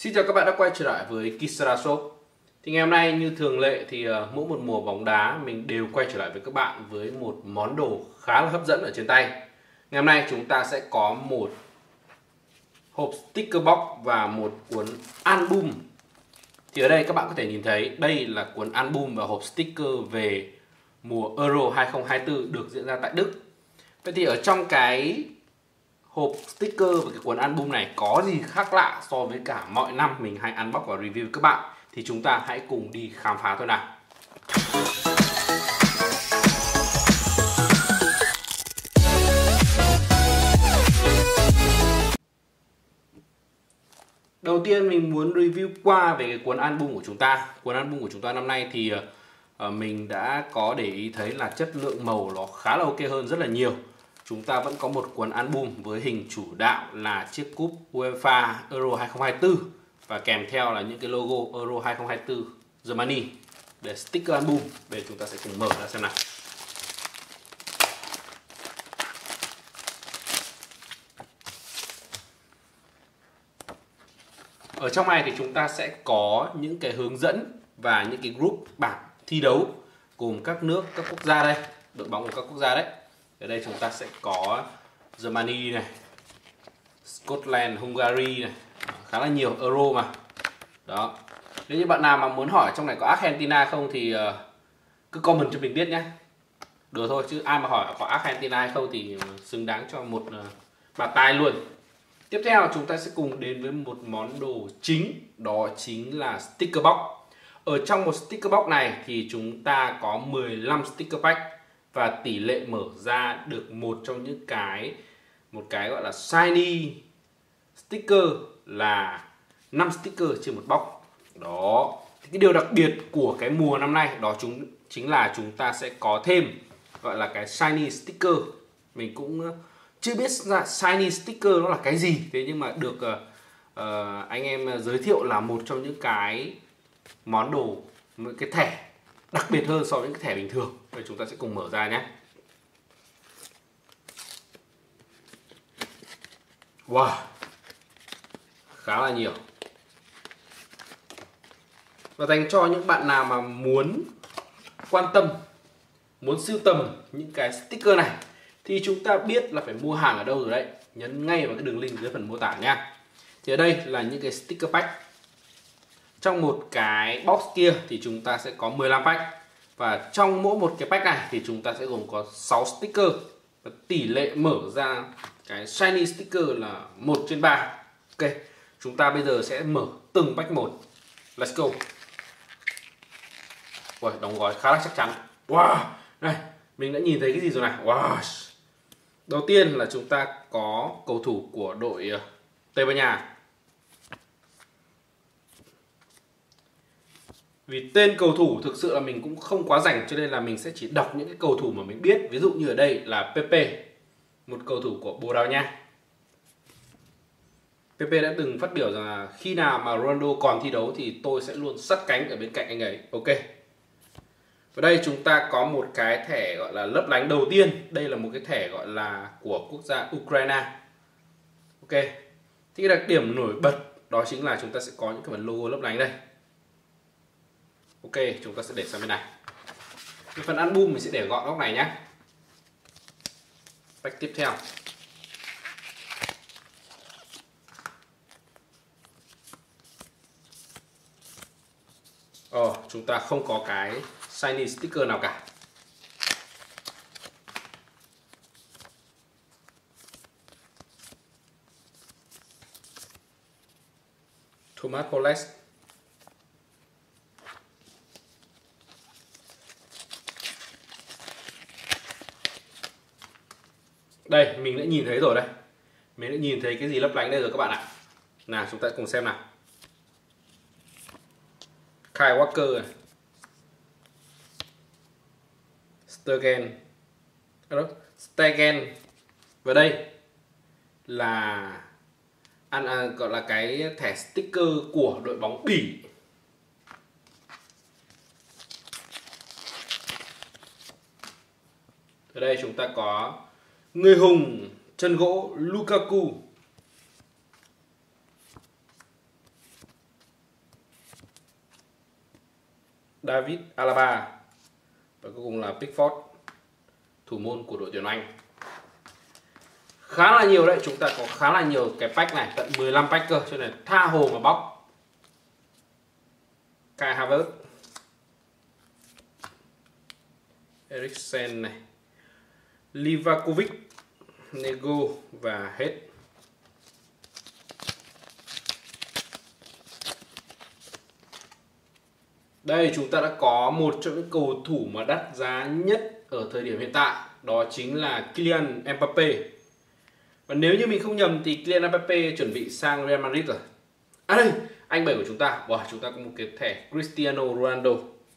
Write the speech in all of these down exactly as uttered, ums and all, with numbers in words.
Xin chào các bạn đã quay trở lại với Kisara Shop. Thì ngày hôm nay như thường lệ thì uh, mỗi một mùa bóng đá mình đều quay trở lại với các bạn với một món đồ khá là hấp dẫn ở trên tay. Ngày hôm nay chúng ta sẽ có một hộp sticker box và một cuốn album. Thì ở đây các bạn có thể nhìn thấy đây là cuốn album và hộp sticker về mùa Euro hai không hai tư được diễn ra tại Đức. Vậy thì ở trong cái hộp sticker và cái cuốn album này có gì khác lạ so với cả mọi năm mình hay unbox và review với các bạn, thì chúng ta hãy cùng đi khám phá thôi nào. Đầu tiên mình muốn review qua về cái cuốn album của chúng ta. Cuốn album của chúng ta năm nay thì uh, mình đã có để ý thấy là chất lượng màu nó khá là ok hơn rất là nhiều. Chúng ta vẫn có một cuốn album với hình chủ đạo là chiếc cúp UEFA Euro hai không hai tư và kèm theo là những cái logo Euro hai không hai tư Germany để sticker album. Để chúng ta sẽ cùng mở ra xem nào. Ở trong này thì chúng ta sẽ có những cái hướng dẫn và những cái group bảng thi đấu gồm các nước, các quốc gia đây, đội bóng của các quốc gia đấy. Ở đây chúng ta sẽ có Germany này, Scotland, Hungary này, khá là nhiều, Euro mà. Đó. Nếu như bạn nào mà muốn hỏi trong này có Argentina không thì uh, cứ comment cho mình biết nhé. Được thôi, chứ ai mà hỏi có Argentina hay không thì xứng đáng cho một uh, bạt tai luôn. Tiếp theo chúng ta sẽ cùng đến với một món đồ chính, đó chính là sticker box. Ở trong một sticker box này thì chúng ta có mười lăm sticker pack và tỷ lệ mở ra được một trong những cái một cái gọi là shiny sticker là năm sticker trên một box. Đó. Thì cái điều đặc biệt của cái mùa năm nay đó chúng chính là chúng ta sẽ có thêm gọi là cái shiny sticker. Mình cũng chưa biết là shiny sticker nó là cái gì, thế nhưng mà được uh, anh em giới thiệu là một trong những cái món đồ, một cái thẻ đặc biệt hơn so với những cái thẻ bình thường. Vậy chúng ta sẽ cùng mở ra nhé. Wow, khá là nhiều. Và dành cho những bạn nào mà muốn quan tâm, muốn sưu tầm những cái sticker này thì chúng ta biết là phải mua hàng ở đâu rồi đấy. Nhấn ngay vào cái đường link dưới phần mô tả nha. Thì ở đây là những cái sticker pack. Trong một cái box kia thì chúng ta sẽ có mười lăm pack. Và trong mỗi một cái pack này thì chúng ta sẽ gồm có sáu sticker. Và tỷ lệ mở ra cái shiny sticker là một trên ba. Ok, chúng ta bây giờ sẽ mở từng pack một. Let's go. Ui, đóng gói khá là chắc chắn. Wow, đây, mình đã nhìn thấy cái gì rồi này. Wow. Đầu tiên là chúng ta có cầu thủ của đội Tây Ban Nha. Vì tên cầu thủ thực sự là mình cũng không quá rành, cho nên là mình sẽ chỉ đọc những cái cầu thủ mà mình biết. Ví dụ như ở đây là Pepe, một cầu thủ của Bồ Đào Nha. Pepe đã từng phát biểu rằng là khi nào mà Ronaldo còn thi đấu thì tôi sẽ luôn sát cánh ở bên cạnh anh ấy. Ok. Ở đây chúng ta có một cái thẻ gọi là lấp lánh đầu tiên. Đây là một cái thẻ gọi là của quốc gia Ukraine. Ok. Thì cái đặc điểm nổi bật đó chính là chúng ta sẽ có những cái phần logo lấp lánh đây. Ok, chúng ta sẽ để sang bên này. Cái phần album mình sẽ để gọn góc này nhé. Pack tiếp theo. Ồ, chúng ta không có cái shiny sticker nào cả. Thomas Poles. Đây, mình đã nhìn thấy rồi đây. Mình đã nhìn thấy cái gì lấp lánh đây rồi các bạn ạ. Nào, chúng ta cùng xem nào. Kyle Walker này. Stegen. Stegen. Và đây là ăn à, gọi là cái thẻ sticker của đội bóng Bỉ. Ở đây chúng ta có người hùng chân gỗ Lukaku. David Alaba và cuối cùng là Pickford, thủ môn của đội tuyển Anh. Khá là nhiều đấy, chúng ta có khá là nhiều cái pack này, tận mười lăm pack cơ, cho nên tha hồ mà bóc. Kai Havertz, Eriksen này, Livakovic, Nego và hết. Đây chúng ta đã có một trong những cầu thủ mà đắt giá nhất ở thời điểm hiện tại, đó chính là Kylian Mbappe. Và nếu như mình không nhầm thì Kylian Mbappe chuẩn bị sang Real Madrid rồi. À đây, anh bảy của chúng ta, wow, chúng ta có một cái thẻ Cristiano Ronaldo.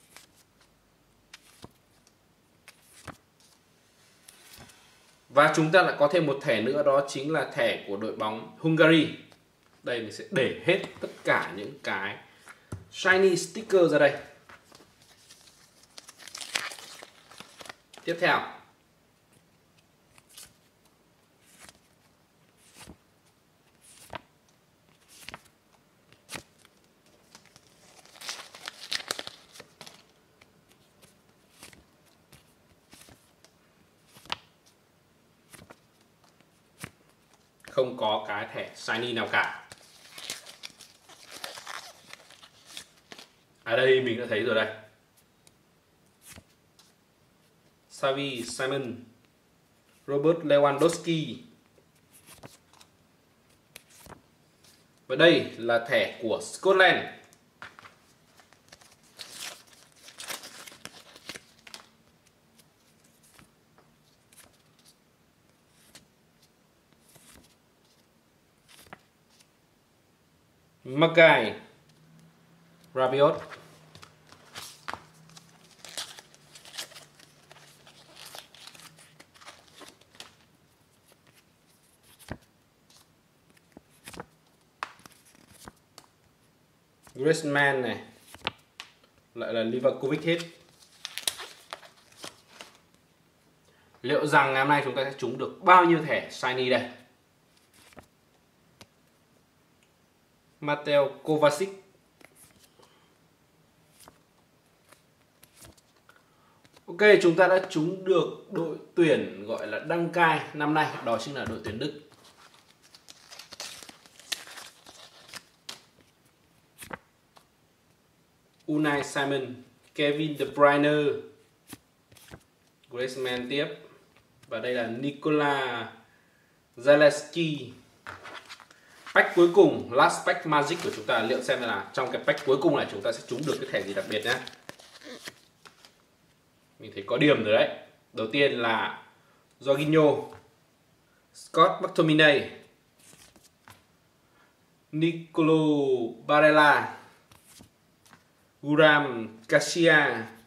Và chúng ta lại có thêm một thẻ nữa, đó chính là thẻ của đội bóng Hungary. Đây mình sẽ để hết tất cả những cái shiny sticker ra đây. Tiếp theo, không có cái thẻ shiny nào cả. À đây mình đã thấy rồi đây. Xavi Simons, Robert Lewandowski. Và đây là thẻ của Scotland. Mackay, Rabiot, Griezmann này, lại là Livakovic hết. Liệu rằng ngày hôm nay chúng ta sẽ trúng được bao nhiêu thẻ shiny đây? Mateo Kovacic, ok, chúng ta đã trúng được đội tuyển gọi là đăng cai năm nay, đó chính là đội tuyển Đức. Unai Simon, Kevin De Bruyne, Griezmann tiếp, và đây là Nikola Zalewski. Pack cuối cùng, last pack magic của chúng ta, liệu xem là trong cái pack cuối cùng này chúng ta sẽ trúng được cái thẻ gì đặc biệt nhé. Mình thấy có điểm rồi đấy. Đầu tiên là Jorginho, Scott McTominay, Nicolo Barella, Guram Garcia,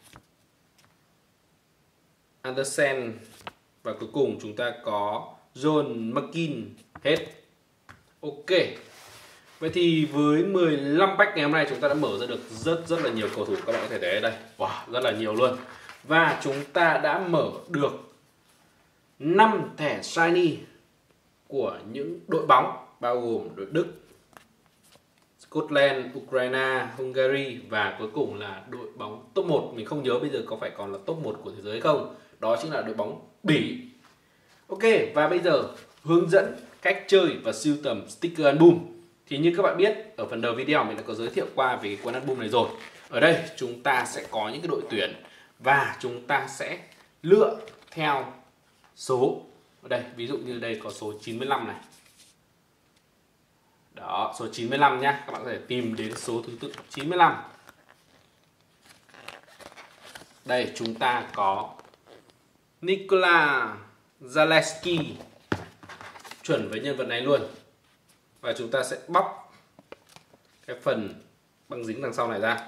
Andersen, và cuối cùng chúng ta có John McGinn. Hết. Ok. Vậy thì với mười lăm pack ngày hôm nay chúng ta đã mở ra được rất rất là nhiều cầu thủ, các bạn có thể thấy ở đây. Wow, rất là nhiều luôn. Và chúng ta đã mở được năm thẻ shiny của những đội bóng bao gồm đội Đức, Scotland, Ukraine, Hungary và cuối cùng là đội bóng top một. Mình không nhớ bây giờ có phải còn là top một của thế giới không? Đó chính là đội bóng Bỉ. Ok, và bây giờ hướng dẫn cách chơi và sưu tầm sticker album. Thì như các bạn biết, ở phần đầu video mình đã có giới thiệu qua về cái cuốn album này rồi. Ở đây chúng ta sẽ có những cái đội tuyển và chúng ta sẽ lựa theo số. Ở đây ví dụ như đây có số chín mươi lăm này. Đó, số chín mươi lăm nhá. Các bạn có thể tìm đến số thứ tự chín mươi lăm. Đây chúng ta có Nikola Zalewski, chuẩn với nhân vật này luôn. Và chúng ta sẽ bóc cái phần băng dính đằng sau này ra.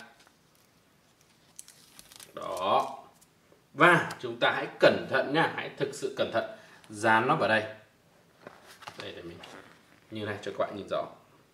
Đó. Và chúng ta hãy cẩn thận nhá, hãy thực sự cẩn thận, dán nó vào đây. Đây để mình như này cho các bạn nhìn rõ.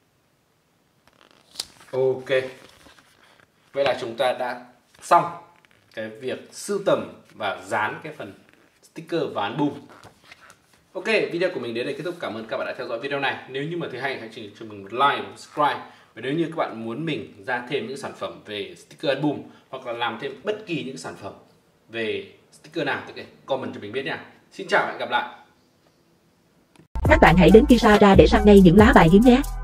Ok. Vậy là chúng ta đã xong cái việc sưu tầm và dán cái phần sticker và album. Ok, video của mình đến đây kết thúc. Cảm ơn các bạn đã theo dõi video này. Nếu như mà thấy hay, hãy cho mình một like, một subscribe. Và nếu như các bạn muốn mình ra thêm những sản phẩm về sticker album hoặc là làm thêm bất kỳ những sản phẩm về sticker nào thì comment cho mình biết nha. Xin chào và hẹn gặp lại. Các bạn hãy đến Kisara để săn ngay những lá bài hiếm nhé.